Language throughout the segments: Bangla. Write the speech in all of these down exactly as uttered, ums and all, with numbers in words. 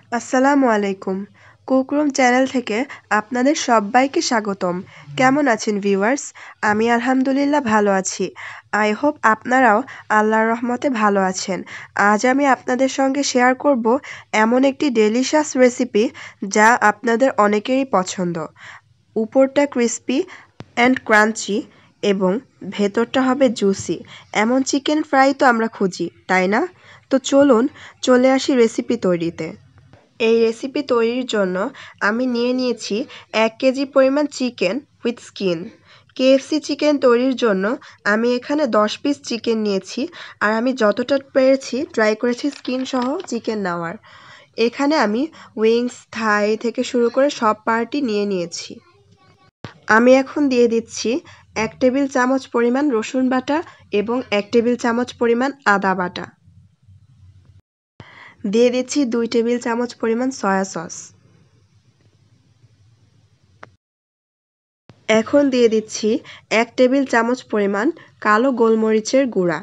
আসসালামু আলাইকুম। কুকরুম চ্যানেল থেকে আপনাদের সব্বাইকে স্বাগতম। কেমন আছেন ভিউয়ার্স? আমি আলহামদুলিল্লাহ ভালো আছি। আই হোপ আপনারাও আল্লাহর রহমতে ভালো আছেন। আজ আমি আপনাদের সঙ্গে শেয়ার করব এমন একটি ডেলিশাস রেসিপি যা আপনাদের অনেকেরই পছন্দ। উপরটা ক্রিস্পি অ্যান্ড ক্রাঞ্চি এবং ভেতরটা হবে জুসি। এমন চিকেন ফ্রাই তো আমরা খুঁজি, তাই না? তো চলুন চলে আসি রেসিপি তৈরিতে। এই রেসিপি তৈরির জন্য আমি নিয়ে নিয়েছি এক কেজি পরিমাণ chicken with skin. KFC chicken তৈরির জন্য আমি এখানে দশ পিস চিকেন নিয়েছি, আর আমি যতটা পেরেছি ট্রাই করেছি স্কিন সহ চিকেন নেওয়ার। এখানে আমি উইংস, থাই থেকে শুরু করে সব পার্টই নিয়ে নিয়েছি। আমি এখন দিয়ে দিচ্ছি এক টেবিল চামচ পরিমাণ রসুন বাটা এবং এক টেবিল চামচ পরিমাণ আদা বাটা। দিয়ে দিচ্ছি দুই টেবিল চামচ পরিমাণ সয়া সস। এখন দিয়ে দিচ্ছি এক টেবিল চামচ পরিমাণ কালো গোলমরিচের গুঁড়া।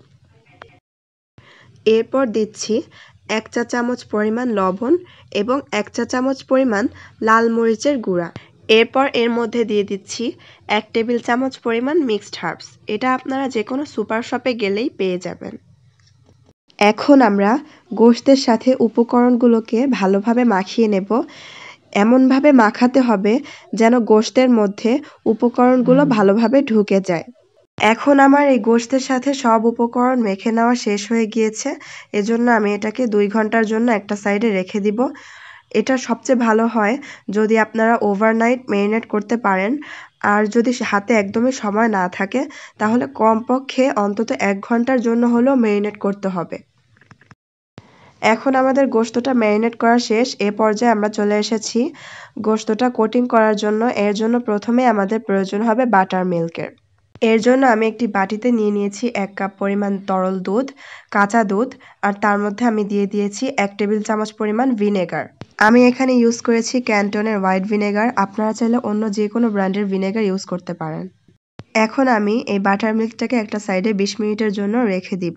এরপর দিচ্ছি এক চা চামচ পরিমাণ লবণ এবং এক চা চামচ পরিমাণ লাল মরিচের গুঁড়া। এরপর এর মধ্যে দিয়ে দিচ্ছি এক টেবিল চামচ পরিমাণ মিক্সড হার্বস। এটা আপনারা যে কোনো সুপার শপে গেলেই পেয়ে যাবেন। এখন আমরা গোশতের সাথে উপকরণগুলোকে ভালোভাবে মাখিয়ে নেব। এমনভাবে মাখাতে হবে যেন গোশতের মধ্যে উপকরণগুলো ভালোভাবে ঢুকে যায়। এখন আমার এই গোশতের সাথে সব উপকরণ মেখে নেওয়া শেষ হয়ে গিয়েছে। এজন্য আমি এটাকে দুই ঘন্টার জন্য একটা সাইডে রেখে দিব। এটা সবচেয়ে ভালো হয় যদি আপনারা ওভারনাইট ম্যারিনেট করতে পারেন। আর যদি হাতে একদমই সময় না থাকে তাহলে কমপক্ষে অন্তত এক ঘন্টার জন্য হলেও ম্যারিনেট করতে হবে। এখন আমাদের গোশতটা ম্যারিনেট করা শেষ। এ পর্যায়ে আমরা চলে এসেছি গোশতটা কোটিং করার জন্য। এর জন্য প্রথমে আমাদের প্রয়োজন হবে বাটার মিল্কের। এর জন্য আমি একটি বাটিতে নিয়ে নিয়েছি এক কাপ পরিমাণ তরল দুধ, কাঁচা দুধ, আর তার মধ্যে আমি দিয়ে দিয়েছি এক টেবিল চামচ পরিমাণ ভিনেগার। আমি এখানে ইউজ করেছি ক্যান্টনের হোয়াইট ভিনেগার। আপনারা চাইলে অন্য যে কোনো ব্র্যান্ডের ভিনেগার ইউজ করতে পারেন। এখন আমি এই বাটার মিল্কটাকে একটা সাইডে বিশ মিনিটের জন্য রেখে দিব।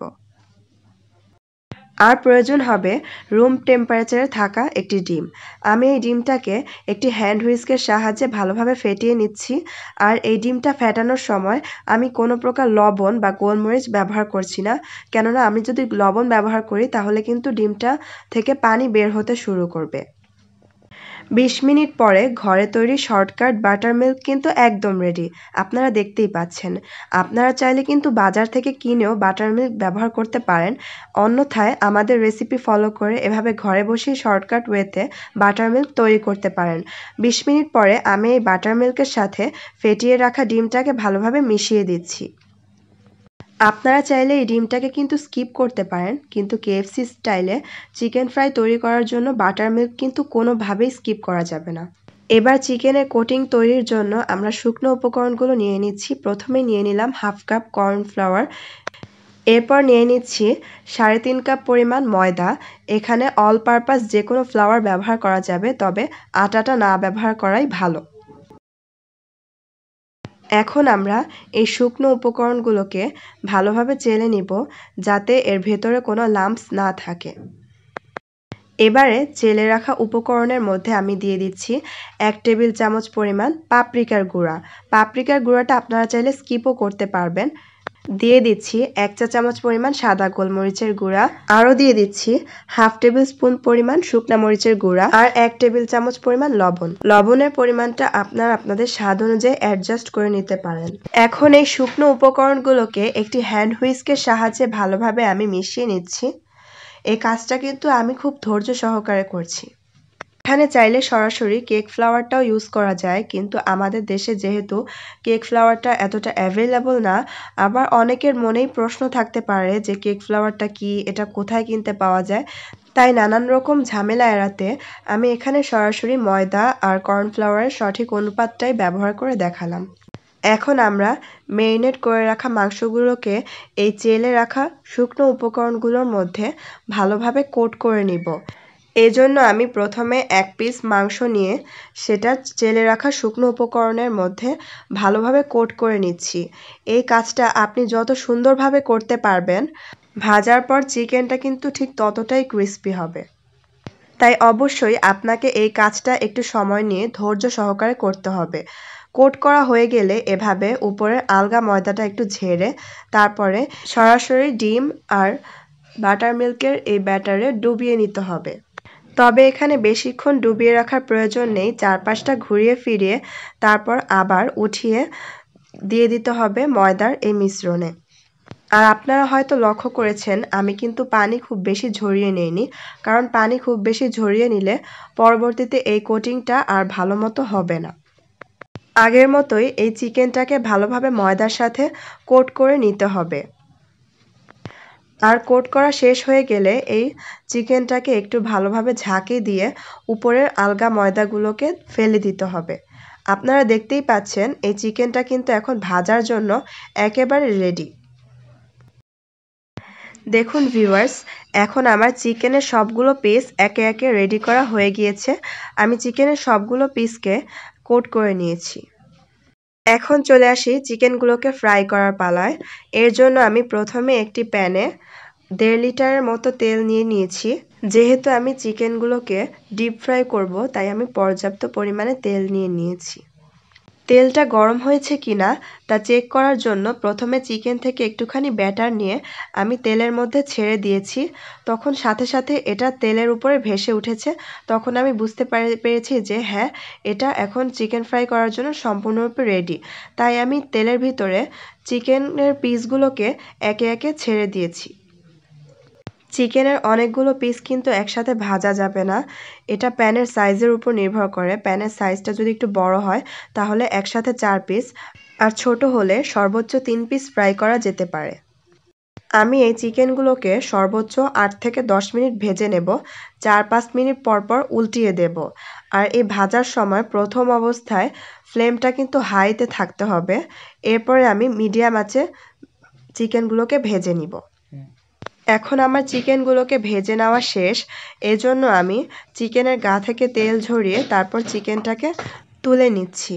আর প্রয়োজন হবে রুম টেম্পারেচারে থাকা একটি ডিম। আমি এই ডিমটাকে একটি হ্যান্ড হুইস্কের সাহায্যে ভালোভাবে ফেটিয়ে নিচ্ছি। আর এই ডিমটা ফেটানোর সময় আমি কোনো প্রকার লবণ বা গোলমরিচ ব্যবহার করছি না, কেননা আমি যদি লবণ ব্যবহার করি তাহলে কিন্তু ডিমটা থেকে পানি বের হতে শুরু করবে। বিশ মিনিট পরে ঘরে তৈরি শর্টকাট বাটার মিল্ক কিন্তু একদম রেডি। আপনারা দেখতেই পাচ্ছেন। আপনারা চাইলে কিন্তু বাজার থেকে কিনেও বাটার মিল্ক ব্যবহার করতে পারেন। অন্যথায় আমাদের রেসিপি ফলো করে এভাবে ঘরে বসেই শর্টকাট ওয়েতে বাটার মিল্ক তৈরি করতে পারেন। বিশ মিনিট পরে আমি এই বাটার মিল্কের সাথে ফেটিয়ে রাখা ডিমটাকে ভালোভাবে মিশিয়ে দিচ্ছি। আপনারা চাইলে এই ডিমটাকে কিন্তু স্কিপ করতে পারেন, কিন্তু কেএফসি স্টাইলে চিকেন ফ্রাই তৈরি করার জন্য বাটার মিল্ক কিন্তু কোনোভাবেই স্কিপ করা যাবে না। এবার চিকেনের কোটিং তৈরির জন্য আমরা শুকনো উপকরণগুলো নিয়ে নিচ্ছি। প্রথমে নিয়ে নিলাম হাফ কাপ কর্নফ্লাওয়ার। এরপর নিয়ে নিচ্ছি সাড়ে তিন কাপ পরিমাণ ময়দা। এখানে অল পারপাস যে কোনো ফ্লাওয়ার ব্যবহার করা যাবে, তবে আটাটা না ব্যবহার করাই ভালো। এখন আমরা এই শুকনো উপকরণগুলোকে ভালোভাবে চেলে নিব যাতে এর ভেতরে কোনো লাম্পস না থাকে। এবারে চেলে রাখা উপকরণের মধ্যে আমি দিয়ে দিচ্ছি এক টেবিল চামচ পরিমাণ পাপরিকার গুঁড়া। পাপরিকার গুঁড়াটা আপনারা চাইলে স্কিপও করতে পারবেন। দিয়ে দিচ্ছি এক চা চামচ পরিমাণ সাদা গোলমরিচের গুঁড়া। আরও দিয়ে দিচ্ছি হাফ টেবিল স্পুন পরিমাণ শুকনা মরিচের গুঁড়া আর এক টেবিল চামচ পরিমাণ লবণ। লবণের পরিমাণটা আপনারা আপনাদের স্বাদ অনুযায়ী অ্যাডজাস্ট করে নিতে পারেন। এখন এই শুকনো উপকরণগুলোকে একটি হ্যান্ড হুইস্কের সাহায্যে ভালোভাবে আমি মিশিয়ে নিচ্ছি। এই কাজটা কিন্তু আমি খুব ধৈর্য সহকারে করছি। এখানে চাইলে সরাসরি কেক ফ্লাওয়ারটাও ইউজ করা যায়, কিন্তু আমাদের দেশে যেহেতু কেক ফ্লাওয়ারটা এতটা অ্যাভেলেবল না, আবার অনেকের মনেই প্রশ্ন থাকতে পারে যে কেক ফ্লাওয়ারটা কি, এটা কোথায় কিনতে পাওয়া যায়। তাই নানান রকম ঝামেলা এড়াতে আমি এখানে সরাসরি ময়দা আর কর্নফ্লাওয়ারের সঠিক অনুপাতটাই ব্যবহার করে দেখালাম। এখন আমরা ম্যারিনেট করে রাখা মাংসগুলোকে এই চেলে রাখা শুকনো উপকরণগুলোর মধ্যে ভালোভাবে কোট করে নিব। এজন্য আমি প্রথমে এক পিস মাংস নিয়ে সেটা চেলে রাখা শুকনো উপকরণের মধ্যে ভালোভাবে কোট করে নিচ্ছি। এই কাজটা আপনি যত সুন্দরভাবে করতে পারবেন, ভাজার পর চিকেনটা কিন্তু ঠিক ততটাই ক্রিস্পি হবে। তাই অবশ্যই আপনাকে এই কাজটা একটু সময় নিয়ে ধৈর্য সহকারে করতে হবে। কোট করা হয়ে গেলে এভাবে উপরের আলগা ময়দাটা একটু ঝেড়ে তারপরে সরাসরি ডিম আর বাটার মিল্কের এই ব্যাটারে ডুবিয়ে নিতে হবে। তবে এখানে বেশিক্ষণ ডুবিয়ে রাখার প্রয়োজন নেই, চারপাশটা ঘুরিয়ে ফিরিয়ে তারপর আবার উঠিয়ে দিয়ে দিতে হবে ময়দার এই মিশ্রণে। আর আপনারা হয়তো লক্ষ্য করেছেন আমি কিন্তু পানি খুব বেশি ঝরিয়ে নেইনি, কারণ পানি খুব বেশি ঝরিয়ে নিলে পরবর্তীতে এই কোটিংটা আর ভালো মতো হবে না। আগের মতোই এই চিকেনটাকে ভালোভাবে ময়দার সাথে কোট করে নিতে হবে। আর কোট করা শেষ হয়ে গেলে এই চিকেনটাকে একটু ভালোভাবে ঝাঁকি দিয়ে উপরের আলগা ময়দাগুলোকে ফেলে দিতে হবে। আপনারা দেখতেই পাচ্ছেন এই চিকেনটা কিন্তু এখন ভাজার জন্য একেবারে রেডি। দেখুন ভিউয়ার্স, এখন আমার চিকেনের সবগুলো পিস একে একে রেডি করা হয়ে গিয়েছে। আমি চিকেনের সবগুলো পিসকে কোট করে নিয়েছি। এখন চলে আসি চিকেনগুলোকে ফ্রাই করার পালায়। এর জন্য আমি প্রথমে একটি প্যানে দেড় লিটারের মতো তেল নিয়ে নিয়েছি। যেহেতু আমি চিকেনগুলোকে ডিপ ফ্রাই করব, তাই আমি পর্যাপ্ত পরিমাণে তেল নিয়ে নিয়েছি। তেলটা গরম হয়েছে কিনা তা চেক করার জন্য প্রথমে চিকেন থেকে একটুখানি ব্যাটার নিয়ে আমি তেলের মধ্যে ছেড়ে দিয়েছি। তখন সাথে সাথে এটা তেলের উপরে ভেসে উঠেছে। তখন আমি বুঝতে পেরেছি যে হ্যাঁ, এটা এখন চিকেন ফ্রাই করার জন্য সম্পূর্ণরূপে রেডি। তাই আমি তেলের ভিতরে চিকেনের পিসগুলোকে একে একে ছেড়ে দিয়েছি। চিকেনের অনেকগুলো পিস কিন্তু একসাথে ভাজা যাবে না, এটা প্যানের সাইজের উপর নির্ভর করে। প্যানের সাইজটা যদি একটু বড় হয় তাহলে একসাথে চার পিস, আর ছোট হলে সর্বোচ্চ তিন পিস ফ্রাই করা যেতে পারে। আমি এই চিকেনগুলোকে সর্বোচ্চ আট থেকে দশ মিনিট ভেজে নেব। চার পাঁচ মিনিট পর পর উল্টিয়ে দেব। আর এই ভাজার সময় প্রথম অবস্থায় ফ্লেমটা কিন্তু হাইতে থাকতে হবে। এরপরে আমি মিডিয়াম আঁচে চিকেনগুলোকে ভেজে নিব। এখন আমার চিকেনগুলোকে ভেজে নেওয়া শেষ। এজন্য আমি চিকেনের গা থেকে তেল ঝরিয়ে তারপর চিকেনটাকে তুলে নিচ্ছি।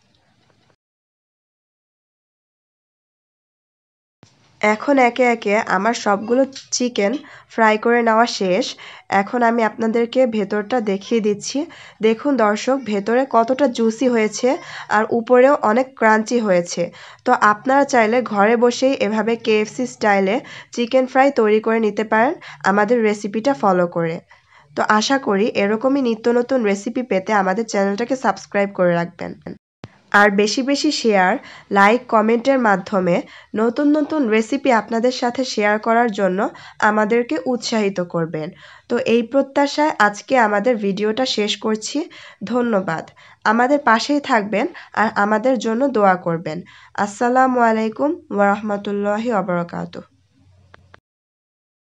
এখন একে একে আমার সবগুলো চিকেন ফ্রাই করে নেওয়া শেষ। এখন আমি আপনাদেরকে ভেতরটা দেখিয়ে দিচ্ছি। দেখুন দর্শক, ভেতরে কতটা জুসি হয়েছে আর উপরেও অনেক ক্রাঞ্চি হয়েছে। তো আপনারা চাইলে ঘরে বসেই এভাবে কেএফসি স্টাইলে চিকেন ফ্রাই তৈরি করে নিতে পারেন আমাদের রেসিপিটা ফলো করে। তো আশা করি এরকমই নিত্য নতুন রেসিপি পেতে আমাদের চ্যানেলটাকে সাবস্ক্রাইব করে রাখবেন। আর বেশি বেশি শেয়ার, লাইক, কমেন্টের মাধ্যমে নতুন নতুন রেসিপি আপনাদের সাথে শেয়ার করার জন্য আমাদেরকে উৎসাহিত করবেন। তো এই প্রত্যাশায় আজকে আমাদের ভিডিওটা শেষ করছি। ধন্যবাদ। আমাদের পাশেই থাকবেন আর আমাদের জন্য দোয়া করবেন। আসসালামু আলাইকুম ওয়া রাহমাতুল্লাহি ওয়া বারাকাতুহু।